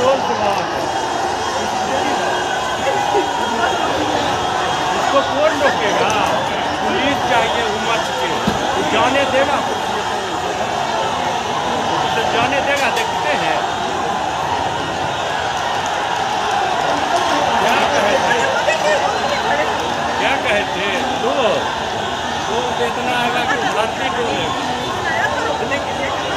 Petrol सवाल है, इसको कौन रोकेगा? पुलिस चाहिए उमच के, तो जाने देगा, तो जाने देगा। देखते हैं क्या कहे थे तो इतना आएगा कि धरती डोलेगा।